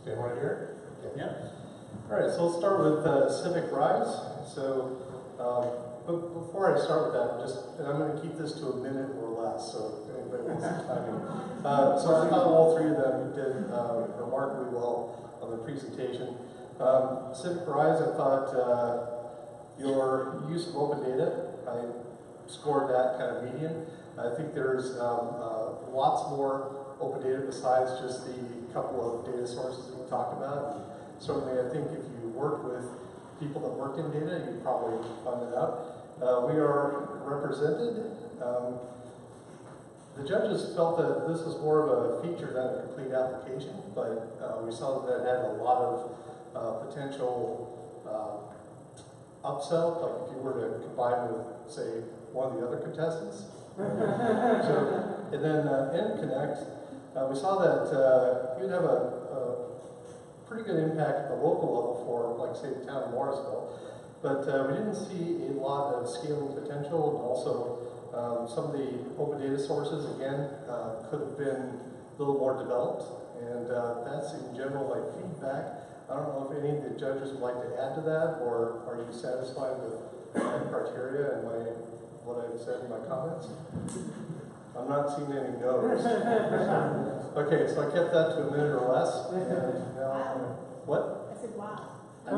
Okay, right here? Okay. Yep. All right, so let's start with Civic Rise. So but before I start with that, and I'm going to keep this to a minute or less, so if anybody wants some timing. So I thought all three of them did remarkably well on the presentation. Civic Rise, I thought your use of open data, I scored that kind of median. I think there's lots more open data besides just the couple of data sources we talked about. Certainly, I think if you work with people that work in data, you probably find it out. We are represented. The judges felt that this was more of a feature than a complete application, but we saw that it had a lot of potential upsell, like if you were to combine with, say, one of the other contestants. And then Connect, we saw that you'd have a pretty good impact at the local level for, like, say, the town of Morrisville. But we didn't see a lot of scaling potential, and also some of the open data sources, again, could have been a little more developed. And that's, in general, my feedback. I don't know if any of the judges would like to add to that, or are you satisfied with my criteria and what I've said in my comments? I'm not seeing any no's. Okay, so I kept that to a minute or less. And now, what? I said, wow.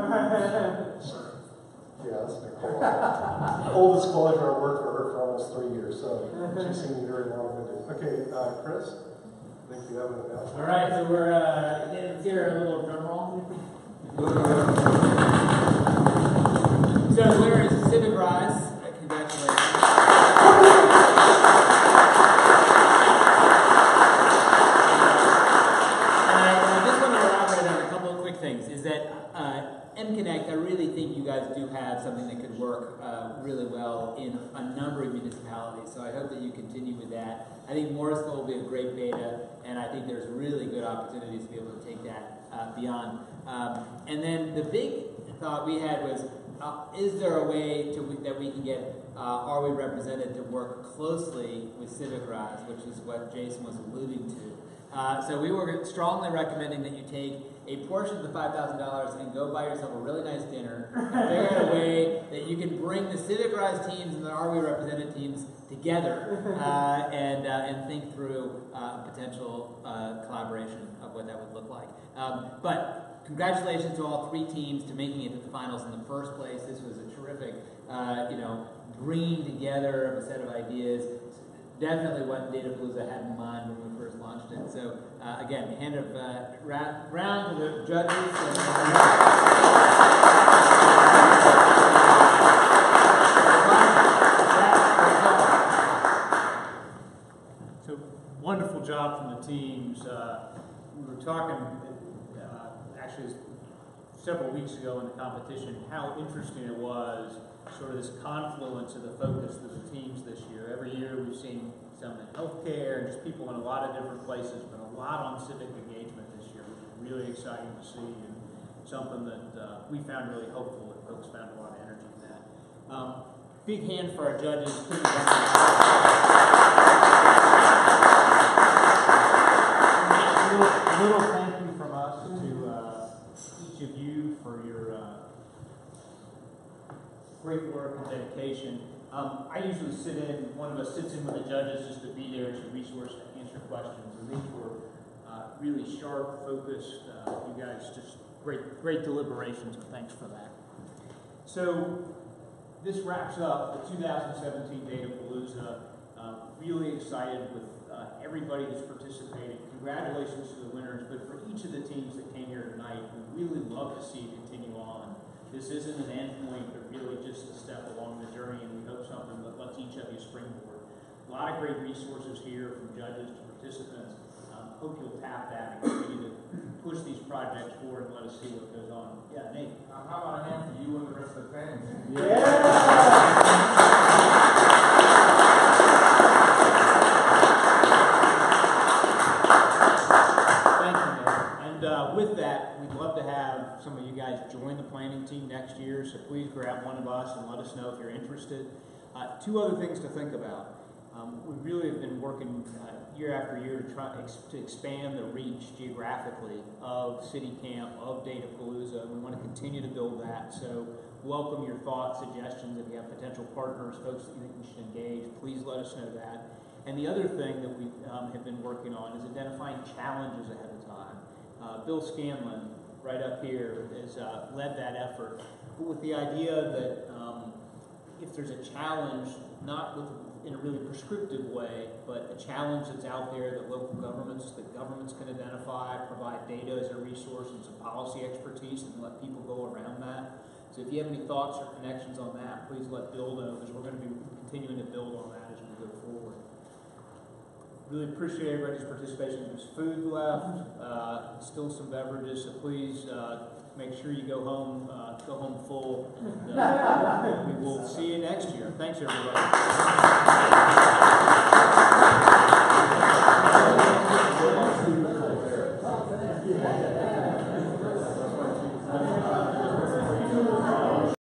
Yeah, that's Nicole. Full disclosure, I worked for her for almost 3 years, so she's seen me very long-winded. Okay, Chris, I think you have an announcement. All right, so we're let's hear a little drum roll. So the winner is Civic Rise. Congratulations. I just want to elaborate on a couple of quick things. Is that Connect, I really think you guys do have something that could work really well in a number of municipalities. So I hope that you continue with that. I think Morrisville will be a great beta, and I think there's really good opportunities to be able to take that beyond. And then the big thought we had was, is there a way that we can get Are We Represented to work closely with Civic Rise, which is what Jason was alluding to. So we were strongly recommending that you take a portion of the $5,000 and go buy yourself a really nice dinner and figure out a way that you can bring the Civic Rise teams and the Are We Represented teams together and think through potential collaboration of what that would look like. But congratulations to all three teams to making it to the finals in the first place. This was a terrific, bringing together of a set of ideas. Definitely what DataPalooza had in mind when we first launched it. So again, hand it round to the judges. So wonderful job from the teams. We were talking actually several weeks ago in the competition how interesting it was, sort of this confluence of the focus of the teams this year. Every year we've seen some in healthcare and just people in a lot of different places, but a lot on civic engagement this year, which is really exciting to see and something that we found really hopeful that folks found a lot of energy in that. Big hand for our judges. Little thank you from us to each of you for your great work and dedication. I usually one of us sits in with the judges just to be there as a resource to answer questions. And these were really sharp, focused. You guys just great deliberations, and thanks for that. So this wraps up the 2017 DataPalooza. Really excited with everybody that's participated. Congratulations to the winners, but for each of the teams that came here tonight, we really love to see it continue on. This isn't an end point, but really just a step along the journey, and we hope something that lets each of you springboard. A lot of great resources here from judges to participants. Hope you'll tap that and continue to push these projects forward and let us see what goes on. Yeah, Nate. How about a hand for you and the rest of the fans? With that, we'd love to have some of you guys join the planning team next year, so please grab one of us and let us know if you're interested. Two other things to think about. We really have been working year after year to try to expand the reach geographically of Citycamp, of DataPalooza, and we want to continue to build that. So welcome your thoughts, suggestions. If you have potential partners, folks that you think we should engage, please let us know that. And the other thing that we have been working on is identifying challenges ahead of time. Bill Scanlon, right up here, has led that effort with the idea that if there's a challenge, not in a really prescriptive way, but a challenge that's out there that local governments, that governments can identify, provide data as a resource and some policy expertise, and let people go around that. So if you have any thoughts or connections on that, please let Bill know, because we're going to be continuing to build on that as we go forward. Really appreciate everybody's participation. There's food left, still some beverages, so please make sure you go home full. And, we will see you next year. Thanks, everybody.